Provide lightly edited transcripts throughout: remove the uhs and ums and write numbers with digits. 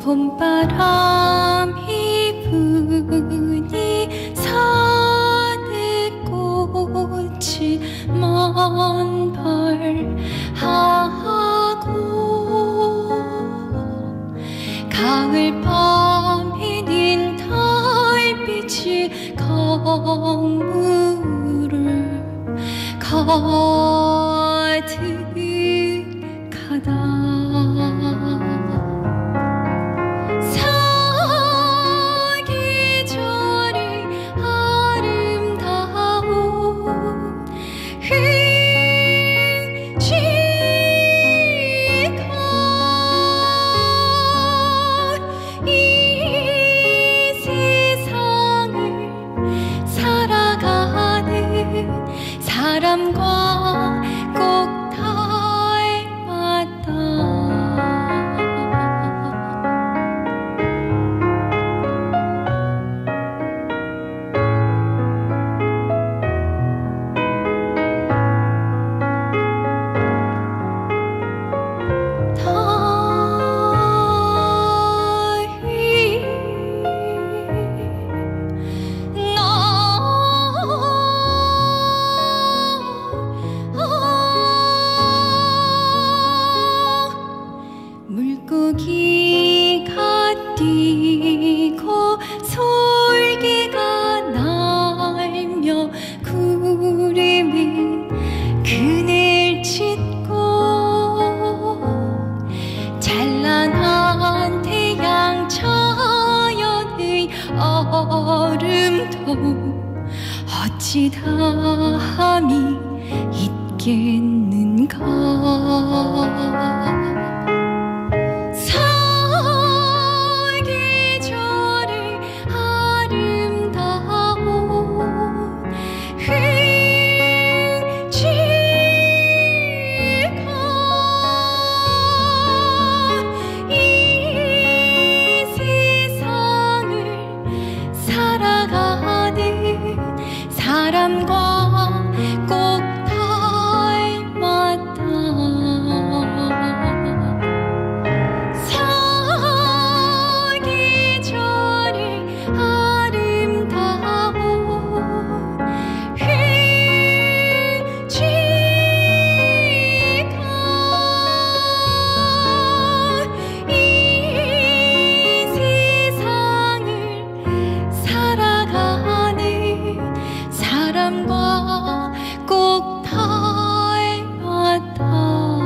봄바람이 부니 산에꽃이 만발하고 가을밤에는 달빛이 강물을 가득하다. 사람과 꼭 닮았다. 물고기가 뛰고 솔개가 날며 구름은 그늘 짙고 찬란한 태양 자연의 아름도 어찌 담이 있겠는가. 사람과 꼭 닮았다. 사계절의 아름다운 흘지가 이 세상을 살아가는 사람과 꼭 닮았다.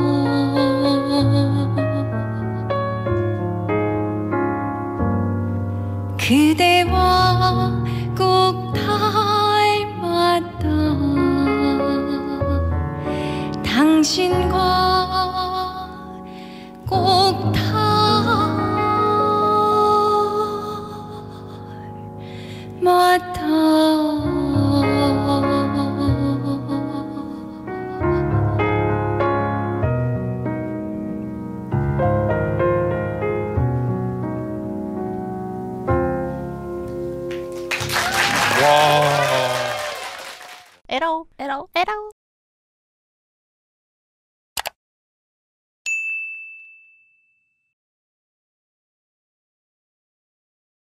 그대와 꼭 닮았다. 당신과 꼭 닮았다. 에러 에러 에러